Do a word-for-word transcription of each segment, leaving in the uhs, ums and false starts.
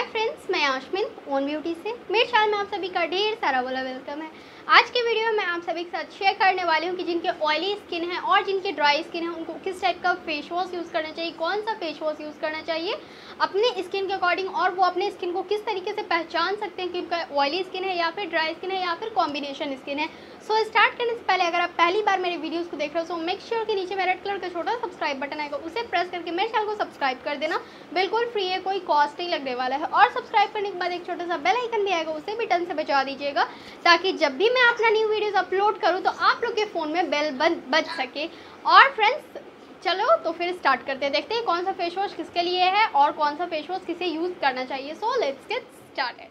Friends, मैं आशमिन own beauty से मेरे चैनल में आप सभी का ढेर सारा वाला वेलकम है। आज के वीडियो में मैं आप सभी के साथ शेयर करने वाली हूँ कि जिनके ऑयली स्किन है और जिनके ड्राई स्किन है उनको किस टाइप का फेस वॉश यूज़ करना चाहिए, कौन सा फेस वॉश यूज़ करना चाहिए अपने स्किन के अकॉर्डिंग, और वो अपने स्किन को किस तरीके से पहचान सकते हैं कि उनका ऑयली स्किन है या फिर ड्राई स्किन है या फिर कॉम्बिनेशन स्किन है। सो so, स्टार्ट करने से पहले अगर आप पहली बार मेरे वीडियोस को देख रहे हो तो मेक श्योर कि नीचे में रेड कलर का छोटा सब्सक्राइब बटन आएगा, उसे प्रेस करके मेरे चैनल को सब्सक्राइब कर देना। बिल्कुल फ्री है, कोई कॉस्ट नहीं लगने वाला है। और सब्सक्राइब करने के बाद एक छोटा सा बेल आइकन भी आएगा, उसे भी टन से बजा दीजिएगा ताकि जब भी मैं अपना न्यू वीडियोस अपलोड करूँ तो आप लोग के फ़ोन में बेल बज सके। और फ्रेंड्स चलो तो फिर स्टार्ट करते हैं, देखते हैं कौन सा फेस वॉश किसके लिए है और कौन सा फेस वॉश किसे यूज़ करना चाहिए। So let's get started.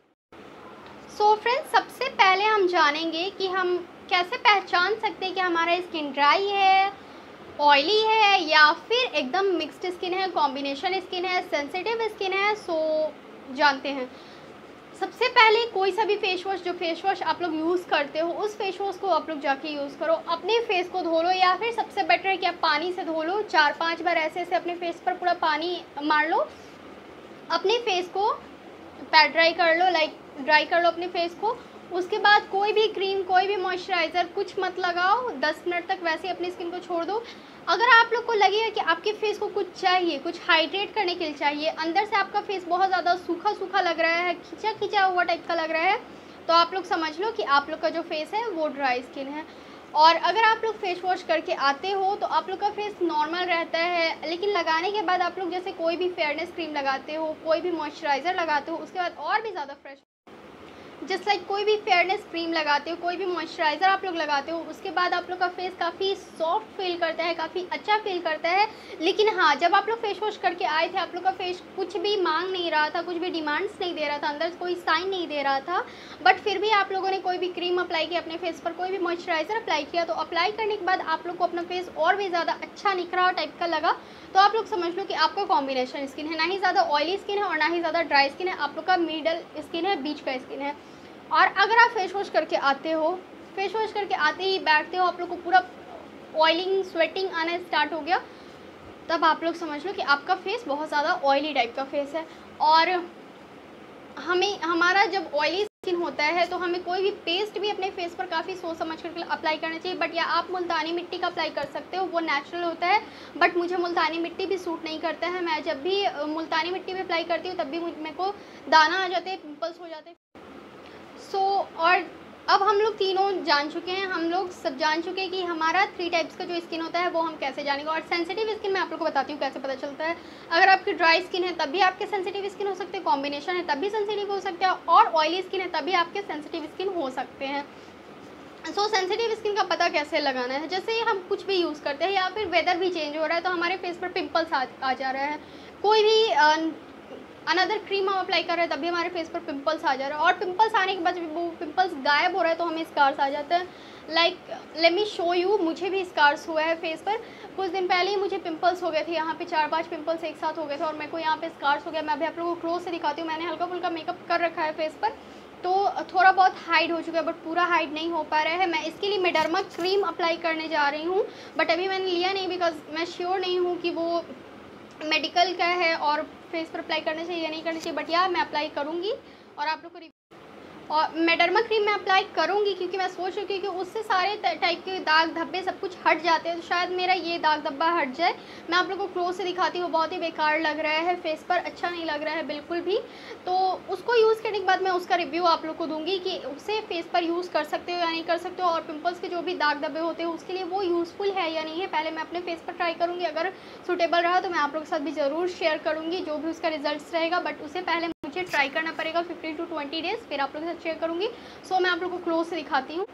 So friends सबसे पहले हम जानेंगे कि हम कैसे पहचान सकते हैं कि हमारा स्किन ड्राई है, ऑयली है या फिर एकदम मिक्स्ड स्किन है, कॉम्बिनेशन स्किन है, सेंसिटिव स्किन है। सो जानते हैं। सबसे पहले कोई सा भी फेस वॉश, जो फेस वॉश आप लोग यूज़ करते हो उस फेस वॉश को आप लोग जाके यूज़ करो, अपने फेस को धो लो या फिर सबसे बेटर है कि आप पानी से धो लो। चार पांच बार ऐसे ऐसे अपने फेस पर पूरा पानी मार लो, अपने फेस को पैड ड्राई कर लो, लाइक ड्राई कर लो अपने फेस को। उसके बाद कोई भी क्रीम, कोई भी मॉइस्चराइज़र कुछ मत लगाओ, दस मिनट तक वैसे ही अपनी स्किन को छोड़ दो। अगर आप लोग को लगेगा कि आपके फेस को कुछ चाहिए, कुछ हाइड्रेट करने के लिए चाहिए, अंदर से आपका फेस बहुत ज़्यादा सूखा सूखा लग रहा है, खिंचा खिंचा हुआ टाइप का लग रहा है, तो आप लोग समझ लो कि आप लोग का जो फेस है वो ड्राई स्किन है। और अगर आप लोग फेस वॉश करके आते हो तो आप लोग का फेस नॉर्मल रहता है, लेकिन लगाने के बाद आप लोग जैसे कोई भी फेयरनेस क्रीम लगाते हो, कोई भी मॉइस्चराइज़र लगाते हो, उसके बाद और भी ज़्यादा फ्रेश, जस्ट लाइक कोई भी फेयरनेस क्रीम लगाते हो, कोई भी मॉइस्चराइज़र आप लोग लगाते हो, उसके बाद आप लोग का फेस काफ़ी सॉफ्ट फील करता है, काफ़ी अच्छा फील करता है। लेकिन हाँ, जब आप लोग फेस वॉश करके आए थे आप लोग का फेस कुछ भी मांग नहीं रहा था, कुछ भी डिमांड्स नहीं दे रहा था, अंदर से कोई साइन नहीं दे रहा था, बट फिर भी आप लोगों ने कोई भी क्रीम अप्लाई की अपने फेस पर, कोई भी मॉइस्चराइज़र अप्लाई किया, तो अप्लाई करने के बाद आप लोग को अपना फेस और भी ज़्यादा अच्छा निखरा टाइप का लगा, तो आप लोग समझ लो कि आपका कॉम्बिनेशन स्किन है, ना ही ज़्यादा ऑयली स्किन है और ना ही ज़्यादा ड्राई स्किन है, आप लोग का मिडल स्किन है, बीच का स्किन है। और अगर आप फेस वॉश करके आते हो, फेस वॉश करके आते ही बैठते हो, आप लोग को पूरा ऑयलिंग स्वेटिंग आना स्टार्ट हो गया, तब आप लोग समझ लो कि आपका फेस बहुत ज़्यादा ऑयली टाइप का फेस है। और हमें हमारा जब ऑयली स्किन होता है तो हमें कोई भी पेस्ट भी अपने फेस पर काफ़ी सोच समझ कर अप्लाई करना चाहिए। बट या आप मुल्तानी मिट्टी का अप्लाई कर सकते हो, वो नेचुरल होता है, बट मुझे मुल्तानी मिट्टी भी सूट नहीं करता है। मैं जब भी मुल्तानी मिट्टी भी अप्लाई करती हूँ तब भी मेरे को दाना आ जाते हैं, पिंपल्स हो जाते हैं। सो so, और अब हम लोग तीनों जान चुके हैं, हम लोग सब जान चुके हैं कि हमारा थ्री टाइप्स का जो स्किन होता है वो हम कैसे जानेंगे। और सेंसिटिव स्किन मैं आप लोग को बताती हूँ कैसे पता चलता है। अगर आपकी ड्राई स्किन है तब भी आपके सेंसिटिव स्किन हो सकते हैं, कॉम्बिनेशन है तब भी सेंसिटिव हो सकते हैं, और ऑयली स्किन है तब भी आपके सेंसिटिव स्किन हो सकते हैं। सो सेंसिटिव स्किन का पता कैसे लगाना है, जैसे हम कुछ भी यूज़ करते हैं या फिर वेदर भी चेंज हो रहा है तो हमारे फेस पर पिम्पल्स आ, आ जा रहा है, कोई भी आ, अनदर क्रीम हम अप्लाई कर रहे हैं तब भी हमारे फेस पर पिंपल्स आ जा रहा है, और पिंपल्स आने के बाद वो पिंपल्स गायब हो रहा है तो हमें स्कार्स आ जाते हैं। Like let me show you, मुझे भी स्कार्स हुआ है फेस पर। कुछ दिन पहले ही मुझे पिंपल्स हो गए थे, यहाँ पे चार पांच पिंपल्स एक साथ हो गए थे और मेरे को यहाँ पे स्कार्स हो गया। मैं अभी आप लोगों को क्लोज से दिखाती हूँ, मैंने हल्का फुल्का मेकअप कर रखा है फेस पर, तो थोड़ा बहुत हाइड हो चुका है बट पूरा हाइड नहीं हो पा रहा है। मैं इसके लिए मेडर्मा क्रीम अप्लाई करने जा रही हूँ, बट अभी मैंने लिया नहीं बिकॉज मैं श्योर नहीं हूँ कि वो मेडिकल का है और फेस पर अप्लाई करना चाहिए या नहीं करना चाहिए, बट या मैं अप्लाई करूँगी और आप लोग को। और मेडर्मा क्रीम मैं अप्लाई करूँगी क्योंकि मैं सोच रही हूँ कि उससे सारे टाइप के दाग धब्बे सब कुछ हट जाते हैं, तो शायद मेरा ये दाग धब्बा हट जाए। मैं आप लोगों को क्लोज से दिखाती हूँ, बहुत ही बेकार लग रहा है फेस पर, अच्छा नहीं लग रहा है बिल्कुल भी। तो उसको यूज़ करने के बाद मैं उसका रिव्यू आप लोग को दूंगी कि उसे फेस पर यूज़ कर सकते हो या नहीं कर सकते हो, और पिंपल्स के जो भी दाग धब्बे होते हैं उसके लिए वो यूज़फुल है या नहीं है, पहले मैं अपने फेस पर ट्राई करूँगी। अगर सूटेबल रहा तो मैं आप लोगों के साथ भी ज़रूर शेयर करूँगी जो भी उसका रिजल्ट रहेगा, बट उससे पहले मुझे ट्राई करना पड़ेगा फिफ्टीन टू ट्वेंटी डेज, फिर आप लोगों के साथ शेयर करूँगी। सो so, मैं आप लोगों को क्लोज से दिखाती हूँ।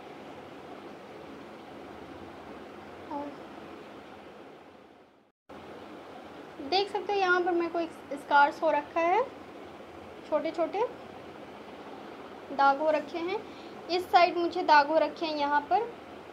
देख सकते हो यहाँ पर मेरे को एक स्कार्स हो रखा है, छोटे छोटे दाग हो रखे हैं, इस साइड मुझे दाग हो रखे हैं यहाँ पर।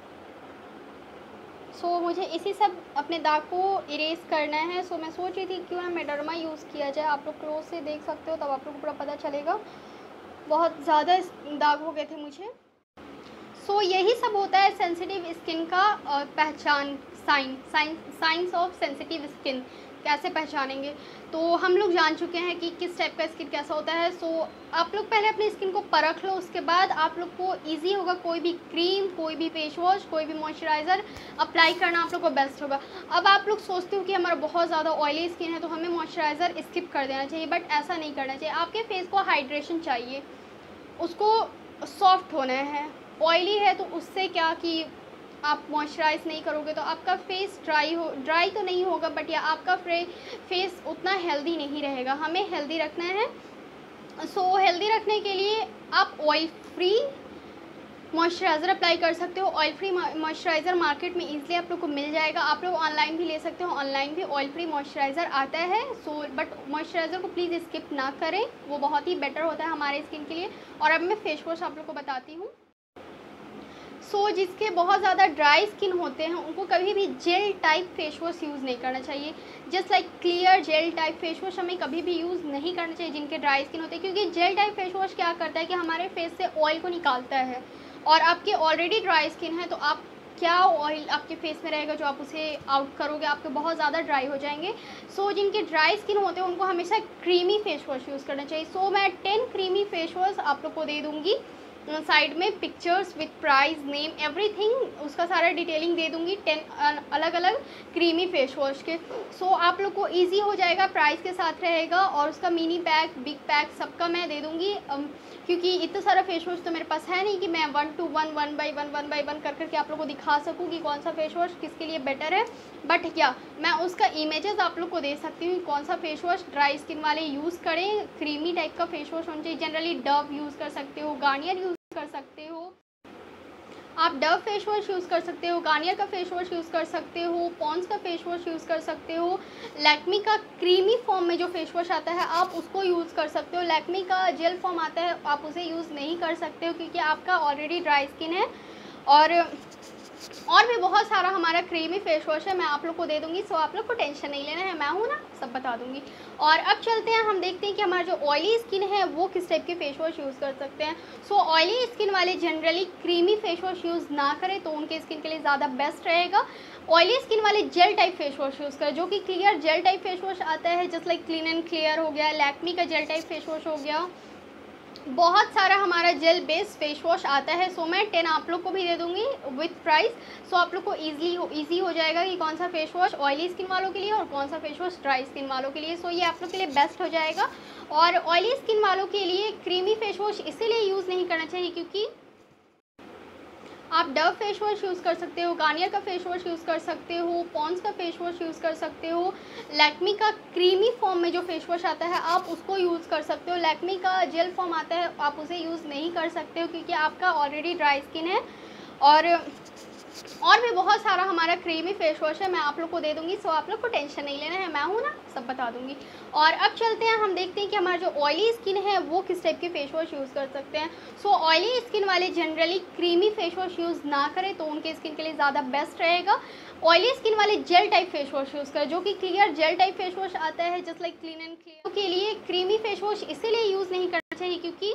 सो so, मुझे इसी सब अपने दाग को इरेज करना है। सो so, मैं सोच रही थी क्यों ना मेडर्मा यूज़ किया जाए, आप लोग क्लोज से देख सकते हो तब आप लोग को पूरा पता चलेगा। बहुत ज़्यादा दाग हो गए थे मुझे। सो so, यही सब होता है सेंसिटिव स्किन का पहचान, sign sign signs of sensitive skin, कैसे पहचानेंगे? तो हम लोग जान चुके हैं कि किस टाइप का स्किन कैसा होता है। सो आप लोग पहले अपनी स्किन को परख लो, उसके बाद आप लोग को इजी होगा कोई भी क्रीम, कोई भी फेस वॉश, कोई भी मॉइस्चराइज़र अप्लाई करना आप लोग को बेस्ट होगा। अब आप लोग सोचते हो कि हमारा बहुत ज़्यादा ऑयली स्किन है तो हमें मॉइस्चराइज़र स्किप कर देना चाहिए, बट ऐसा नहीं करना चाहिए। आपके फेस को हाइड्रेशन चाहिए, उसको सॉफ्ट होना है। ऑयली है तो उससे क्या कि आप मॉइस्चराइज़ नहीं करोगे तो आपका फेस ड्राई हो ड्राई तो नहीं होगा, बट या आपका फेस उतना हेल्दी नहीं रहेगा। हमें हेल्दी रखना है। सो so, हेल्दी रखने के लिए आप ऑयल फ्री मॉइस्चराइज़र अप्लाई कर सकते हो। ऑयल फ्री मॉइस्चराइज़र मार्केट में इजीली आप लोग को मिल जाएगा। आप लोग ऑनलाइन भी ले सकते हो, ऑनलाइन भी ऑयल फ्री मॉइस्चराइज़र आता है। सो बट मॉइस्चराइज़र को प्लीज़ स्किप ना करें, वो बहुत ही बेटर होता है हमारे स्किन के लिए। और अब मैं फेस वॉश आप लोग को बताती हूँ। सो so, जिसके बहुत ज़्यादा ड्राई स्किन होते हैं उनको कभी भी gel type face wash use नहीं करना चाहिए। Just like clear gel type face wash हमें कभी भी यूज़ नहीं करना चाहिए जिनके ड्राई स्किन होते हैं, क्योंकि जेल टाइप फेस वॉश क्या करता है कि हमारे फेस से ऑयल को निकालता है, और आपके ऑलरेडी ड्राई स्किन है तो आप क्या ऑयल आपके फेस में रहेगा जो आप उसे आउट करोगे, आपके बहुत ज़्यादा ड्राई हो जाएंगे। सो so, जिनके ड्राई स्किन होते हैं उनको हमेशा क्रीमी फेस वॉश यूज़ करना चाहिए। सो so, मैं टेन क्रीमी फेस वॉश आप लोग को दे दूँगी, साइड में pictures with price, name, everything, उसका सारा डिटेलिंग दे दूंगी टेन अलग अलग क्रीमी फेस वॉश के। सो so, आप लोग को इजी हो जाएगा, प्राइस के साथ रहेगा, और उसका मिनी पैक, बिग पैक सबका मैं दे दूंगी, um, क्योंकि इतना सारा फेस वॉश तो मेरे पास है नहीं कि मैं one two one one by one one by one कर करके आप लोग को दिखा सकूँ कि कौन सा फेस वॉश किसके लिए बेटर है। बट क्या मैं उसका इमेजेस आप लोग को दे सकती हूँ कौन सा फेस वॉश ड्राई स्किन वाले यूज़ करें। क्रीमी टाइप का फेस वॉश होना चाहिए। जनरली डव यूज़ कर सकते हो, गार्नियर यूज़ कर सकते हो, आप डव फेस वॉश यूज़ कर सकते हो, गार्नियर का फेस वॉश यूज़ कर सकते हो, पॉन्ड्स का फेस वॉश यूज़ कर सकते हो, लैक्मी का क्रीमी फॉर्म में जो फेस वॉश आता है आप उसको यूज़ कर सकते हो। लैक्मी का जेल फॉर्म आता है आप उसे यूज़ नहीं कर सकते हो क्योंकि आपका ऑलरेडी ड्राई स्किन है। और और भी बहुत सारा हमारा क्रीमी फेस वॉश है, मैं आप लोग को दे दूंगी। सो आप लोग को टेंशन नहीं लेना है, मैं हूँ ना, सब बता दूंगी। और अब चलते हैं, हम देखते हैं कि हमारा जो ऑयली स्किन है वो किस टाइप के फेस वॉश यूज़ कर सकते हैं। सो ऑयली स्किन वाले generally creamy face wash use ना करें तो उनके स्किन के लिए ज़्यादा बेस्ट रहेगा। ऑयली स्किन वाले gel type face wash use करें, जो कि clear gel type face wash आता है, just like clean and clear हो गया, लैक्मी का जेल टाइप फेस वॉश हो गया, बहुत सारा हमारा जेल बेस्ड फेस वॉश आता है। सो मैं टेन आप लोग को भी दे दूंगी विथ प्राइस। सो आप लोग को ईजिली हो ईजी हो जाएगा कि कौन सा फेस वॉश ऑयली स्किन वालों के लिए और कौन सा फेस वॉश ड्राई स्किन वालों के लिए। सो ये आप लोग के लिए बेस्ट हो जाएगा। और ऑयली स्किन वालों के लिए क्रीमी फेस वॉश इसीलिए यूज़ नहीं करना चाहिए क्योंकि आप डव फेस वॉश यूज़ कर सकते हो, गार्नियर का फेस वॉश यूज़ कर सकते हो, पॉन्ड्स का फेस वॉश यूज़ कर सकते हो, लैक्मी का क्रीमी फॉर्म में जो फेस वॉश आता है आप उसको यूज़ कर सकते हो। लैक्मी का जेल फॉर्म आता है आप उसे यूज़ नहीं कर सकते हो क्योंकि आपका ऑलरेडी ड्राई स्किन है। और और भी बहुत सारा हमारा क्रीमी फेस वॉश है, मैं आप लोग को दे दूंगी। सो आप लोग को टेंशन नहीं लेना है, मैं हूँ ना, सब बता दूंगी। और अब चलते हैं, हम देखते हैं कि हमारा जो ऑयली स्किन है वो किस टाइप के फेस वॉश यूज़ कर सकते हैं। सो ऑयली स्किन वाले generally creamy face wash use ना करें तो उनके स्किन के लिए ज़्यादा बेस्ट रहेगा। ऑयली स्किन वाले gel type face wash use करें, जो कि clear gel type face wash आता है, just like clean and clear के लिए क्रीमी फेस वॉश इसीलिए यूज़ नहीं करना चाहिए क्योंकि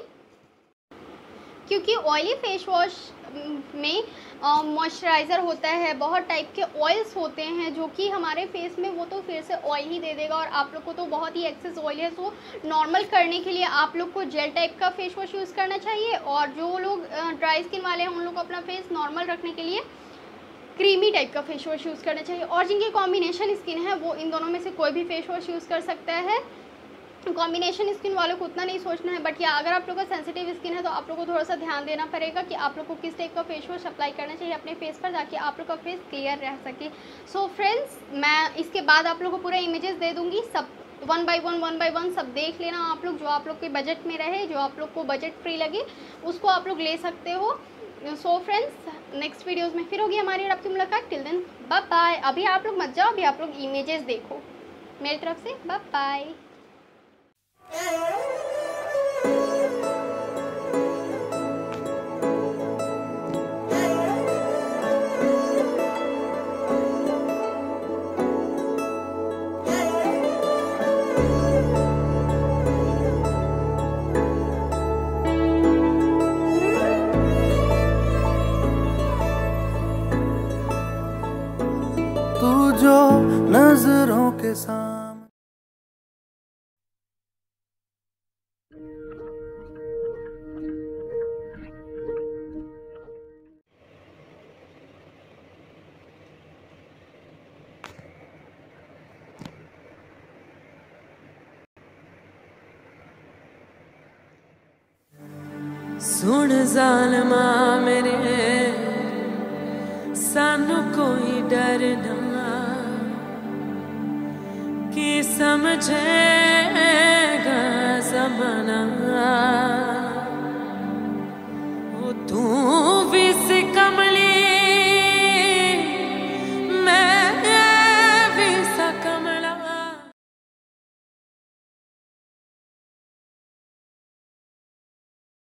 क्योंकि ऑयली फेस वॉश में मॉइस्चराइज़र होता है, बहुत टाइप के ऑयल्स होते हैं जो कि हमारे फेस में वो तो फिर से ऑयल ही दे देगा और आप लोग को तो बहुत ही एक्सेस ऑयल है। सो नॉर्मल करने के लिए आप लोग को जेल टाइप का फेस वॉश यूज़ करना चाहिए, और जो लोग ड्राई स्किन वाले हैं उन लोग को अपना फेस नॉर्मल रखने के लिए क्रीमी टाइप का फेस वॉश यूज़ करना चाहिए। और जिनकी कॉम्बिनेशन स्किन है वो इन दोनों में से कोई भी फेस वॉश यूज़ कर सकता है। कॉम्बिनेशन स्किन वालों को उतना नहीं सोचना है, बट या अगर आप लोग का सेंसिटिव स्किन है तो आप लोग को थोड़ा सा ध्यान देना पड़ेगा कि आप लोग को किस टाइप का फेस वॉश अप्लाई करना चाहिए अपने फेस पर, ताकि आप लोग का फेस क्लियर रह सके। सो फ्रेंड्स, मैं इसके बाद आप लोग को पूरा इमेजेस दे दूँगी, सब one by one one by one सब देख लेना आप लोग, जो आप लोग के बजट में रहे, जो आप लोग को बजट फ्री लगे उसको आप लोग ले सकते हो। सो फ्रेंड्स, नेक्स्ट वीडियोज़ में फिर होगी हमारी और आपकी मुलाकात। Till then bye bye. अभी आप लोग मत जाओ, अभी आप लोग इमेजेस देखो मेरी तरफ से। Bye bye. तू जो नजरों के साथ सुन ज़ालिमा मेरे सानू कोई डर ना कि समझेगा ज़माना।